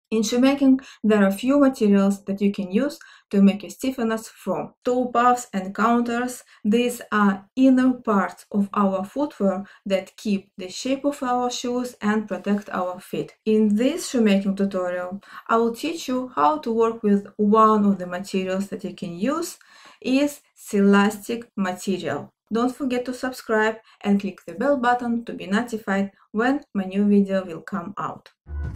In shoemaking, there are few materials that you can use to make your stiffeners from. Toe puffs and counters, these are inner parts of our footwear that keep the shape of our shoes and protect our feet. In this shoemaking tutorial, I will teach you how to work with one of the materials that you can use is Silastic material. Don't forget to subscribe and click the bell button to be notified when my new video will come out.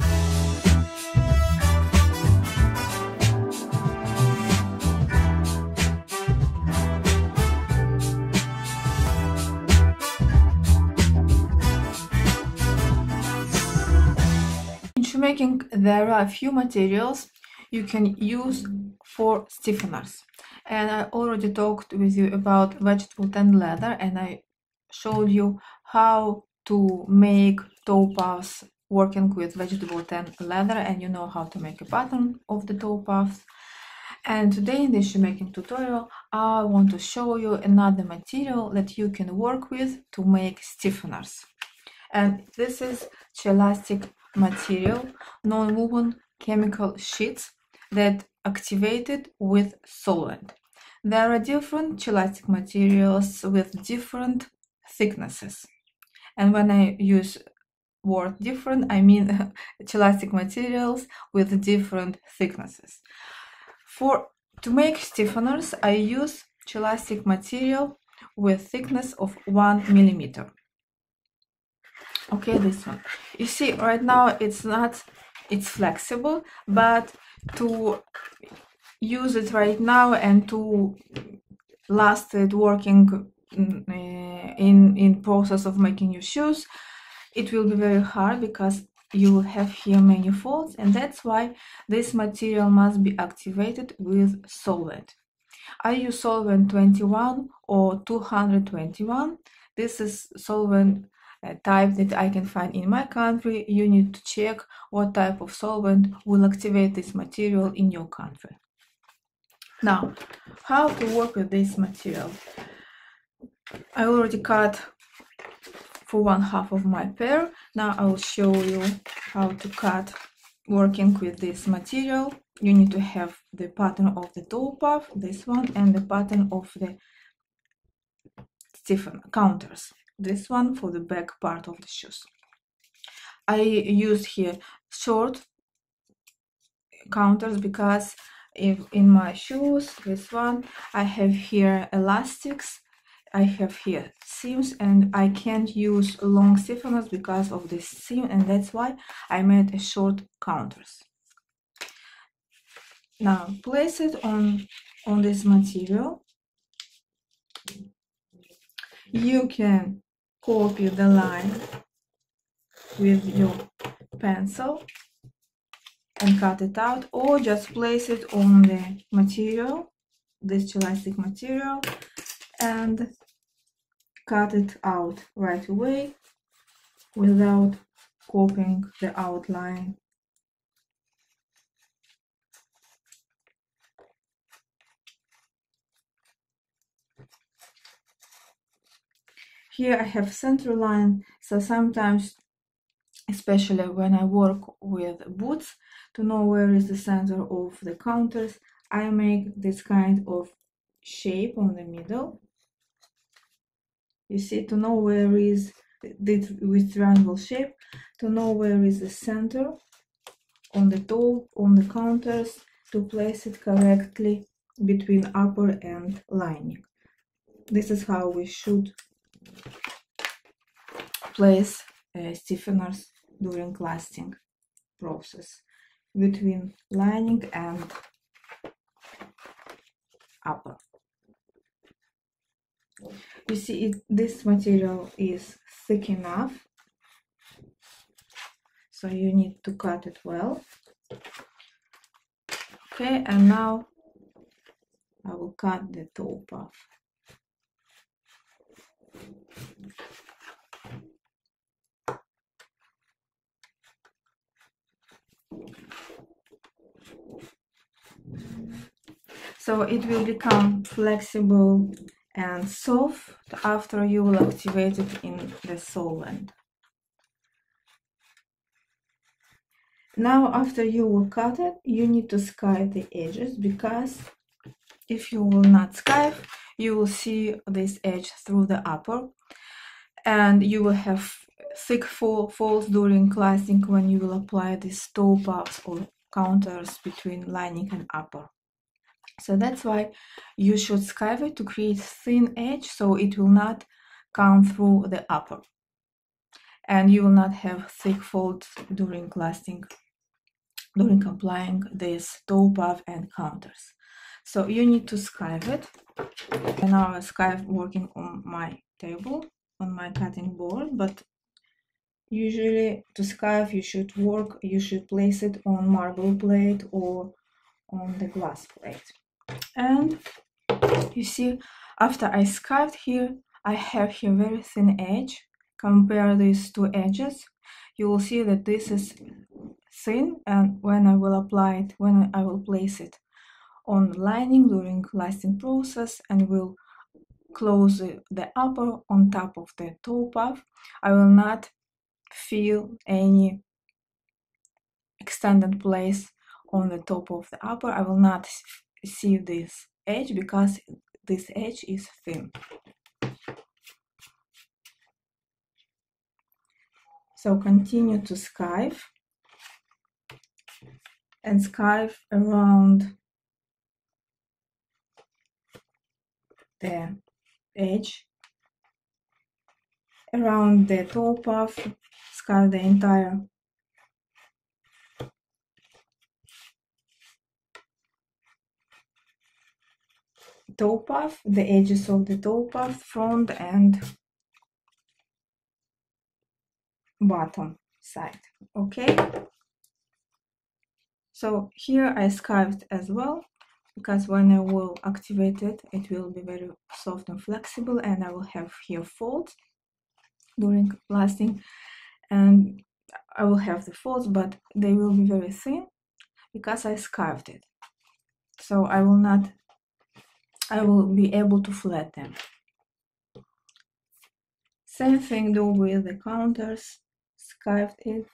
In shoemaking, there are a few materials you can use for stiffeners. And I already talked with you about vegetable tan leather, and I showed you how to make toe puffs working with vegetable tan leather, and you know how to make a pattern of the toe puffs. And today in this shoemaking tutorial, I want to show you another material that you can work with to make stiffeners. And this is Chelastic material, non-woven chemical sheets that activated with solvent. There are different Chelastic materials with different thicknesses. And when I use word different, I mean Chelastic materials with different thicknesses. To make stiffeners, I use Chelastic material with thickness of 1 millimeter. Okay, this one. You see, right now it's flexible, but to use it right now and to last it working in process of making your shoes, it will be very hard because you will have here many folds, and that's why this material must be activated with solvent. I use solvent 21 or 221. This is solvent type that I can find in my country. You need to check what type of solvent will activate this material in your country. Now, how to work with this material? I already cut for 1/2 of my pair. Now I will show you how to cut working with this material. You need to have the pattern of the toe puff, this one, and the pattern of the stiffen counters, this one, for the back part of the shoes. I used here short counters because in my shoes, this one, I have here elastics, I have here seams, and I can't use long stiffeners because of this seam, and that's why I made a short counters. Now place it on this material. You can copy the line with your pencil and cut it out, or just place it on the material, this Chelastic material, and cut it out right away without copying the outline. Here I have center line, so sometimes, especially when I work with boots, to know where is the center of the counters, I make this kind of shape on the middle. You see, to know where is this with triangle shape, to know where is the center on the toe, on the counters, to place it correctly between upper and lining. This is how we should place stiffeners during lasting process, between lining and upper. You see, this material is thick enough, so you need to cut it well. Okay, and now I will cut the toe puff. So it will become flexible and soft after you will activate it in the solvent. Now after you will cut it, you need to skive the edges, because if you will not skive, you will see this edge through the upper, and you will have thick folds during classing when you will apply these toe puffs or counters between lining and upper. So that's why you should skive it to create thin edge, so it will not come through the upper, and you will not have thick folds during classing, during applying this toe puff and counters. So you need to skive it. And now I skive working on my table, on my cutting board, but usually to skive you should place it on marble plate or on the glass plate. And you see, after I skived here, I have here very thin edge. Compare these two edges, you will see that this is thin, and when I will apply it, when I will place it on the lining during lasting process and will close the upper on top of the toe puff, I will not feel any extended place on the top of the upper. I will not see this edge because this edge is thin. So continue to skive and skive around the edge, around the toe puff, skive the entire toe puff, the edges of the toe puff, front and bottom side. Okay, so here I skived as well, because when I will activate it, it will be very soft and flexible, and I will have here folds during lasting, and I will have the folds, but they will be very thin because I skived it. So I will be able to flat them. Same thing do with the counters. Skive it.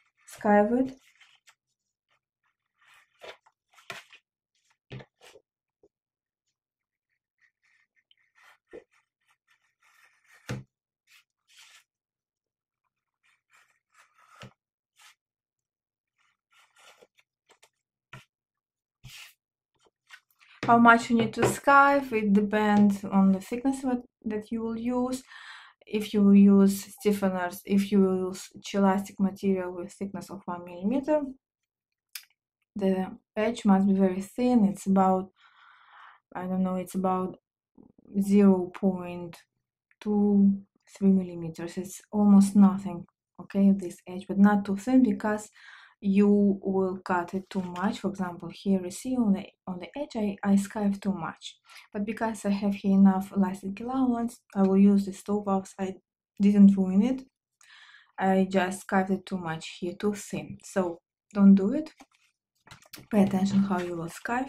How much you need to skive, it depends on the thickness that you will use. If you will use stiffeners, if you will use chelastic material with thickness of 1 millimeter, the edge must be very thin. It's about, I don't know, it's about 0.23 millimeters. It's almost nothing, okay, this edge, but not too thin, because you will cut it too much. For example, here you see on the edge I skive too much, but because I have here enough elastic allowance, I will use the toe puffs. I didn't ruin it, I just skived it too much here, too thin. So don't do it. Pay attention how you will skive.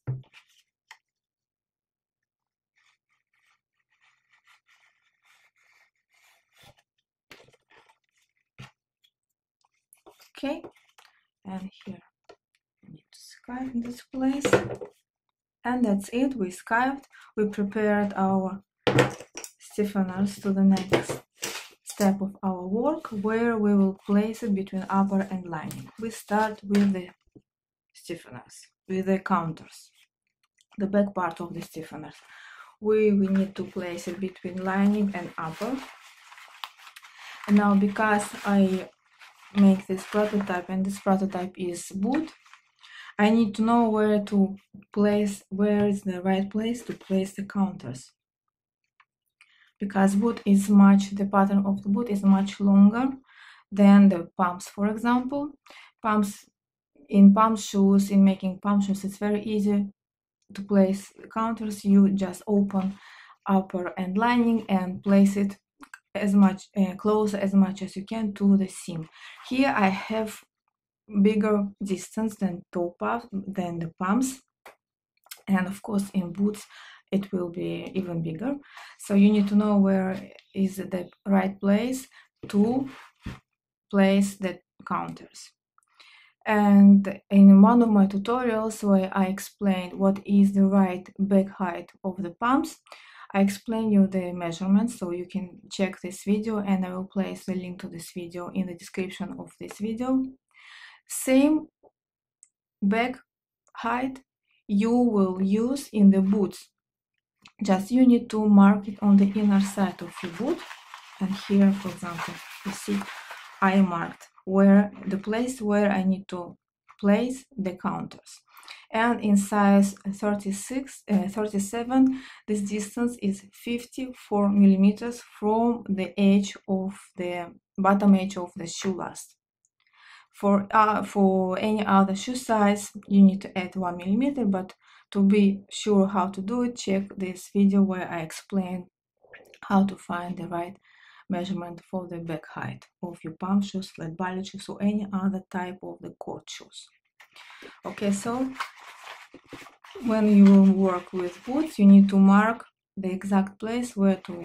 Okay, and here I need to skive in this place, and that's it. We skived, we prepared our stiffeners to the next step of our work, where we will place it between upper and lining. We start with the stiffeners, with the counters, the back part of the stiffeners. We need to place it between lining and upper. And now, because I make this prototype, and this prototype is boot, I need to know where is the right place to place the counters, because the pattern of the boot is much longer than the pumps. For example, in making pump shoes, it's very easy to place counters. You just open upper and lining and place it as much close as much as you can to the seam. Here I have bigger distance than the pumps, and of course in boots it will be even bigger. So you need to know where is the right place to place the counters. And in one of my tutorials where I explained what is the right back height of the pumps, I explain you the measurements, so you can check this video, and I will place the link to this video in the description of this video. Same back height you will use in the boots. Just you need to mark it on the inner side of your boot. And here, for example, you see I marked where the place where I need to place the counters. And in size 37, this distance is 54 millimeters from the edge of the bottom edge of the shoe last. For any other shoe size, you need to add 1 millimeter, but to be sure how to do it, check this video where I explain how to find the right measurement for the back height of your pump shoes, flat ballet shoes, or any other type of the court shoes. Okay, so when you work with boots, you need to mark the exact place where to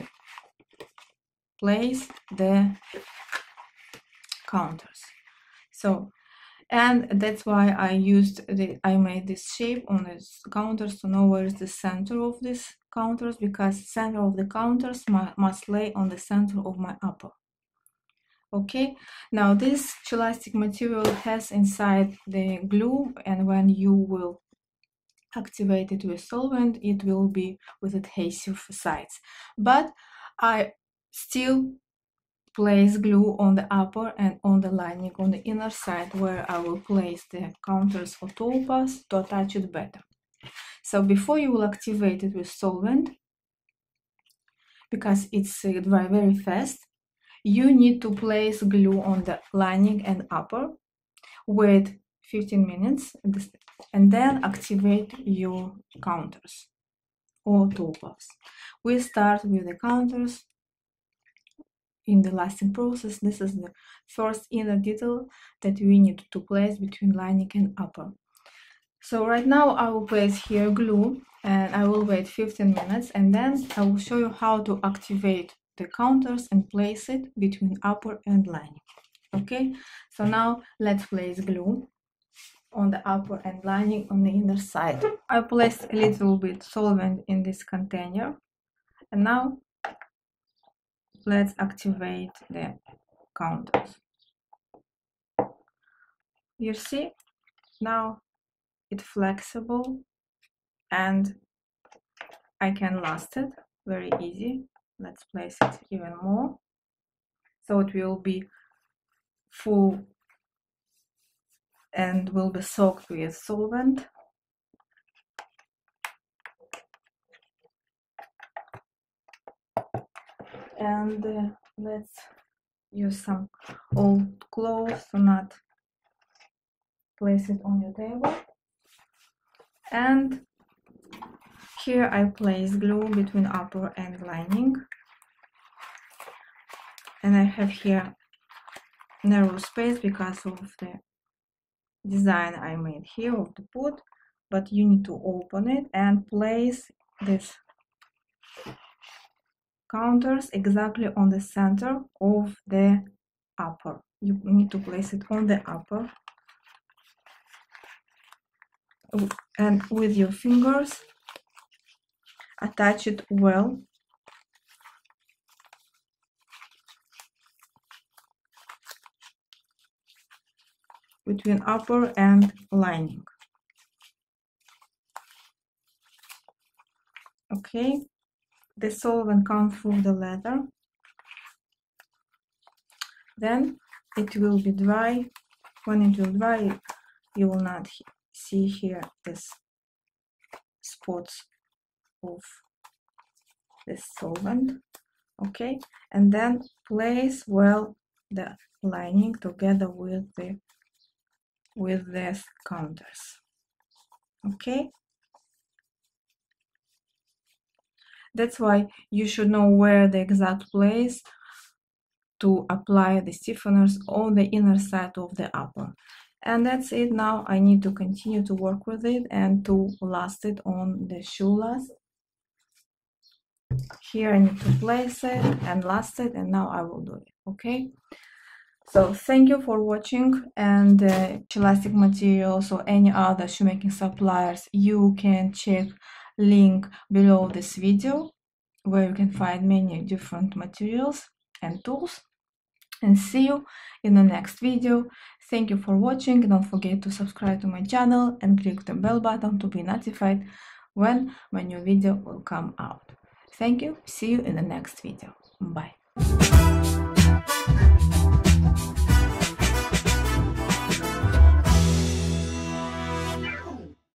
place the counters. So, and that's why I made this shape on these counters to know where is the center of these counters, because center of the counters must lay on the center of my upper. Okay, now this elastic material has inside the glue, and when you will activate it with solvent, it will be with adhesive sides. But I still place glue on the upper and on the lining on the inner side, where I will place the counters for toe pass to attach it better. So before you will activate it with solvent, because it's dry very fast, you need to place glue on the lining and upper, wait 15 minutes, and then activate your counters or toe pass. We start with the counters. In the lasting process, this is the first inner detail that we need to place between lining and upper. So right now I will place here glue, and I will wait 15 minutes, and then I will show you how to activate the counters and place it between upper and lining. Okay, so now let's place glue on the upper and lining on the inner side. I placed a little bit solvent in this container, and now let's activate the counters. You see, now it's flexible and I can last it very easy. Let's place it even more, so it will be full and will be soaked with solvent. And let's use some old clothes to not place it on your table. And here I place glue between upper and lining, and I have here narrow space because of the design I made here of the boot, but you need to open it and place this counters exactly on the center of the upper. You need to place it on the upper, and with your fingers attach it well. Between upper and lining. Okay, the solvent comes through the leather, then it will be dry. When it will dry, you will not see here this spots of this solvent. Okay, and then place well the lining together with these counters. Okay, that's why you should know where the exact place to apply the stiffeners on the inner side of the upper. And that's it. Now I need to continue to work with it and to last it on the shoe last. Here I need to place it and last it, and now I will do it. Okay, So thank you for watching, and elastic materials or any other shoemaking suppliers, you can check link below this video where you can find many different materials and tools. And see you in the next video. Thank you for watching. Don't forget to subscribe to my channel and click the bell button to be notified when my new video will come out. Thank you. See you in the next video. Bye.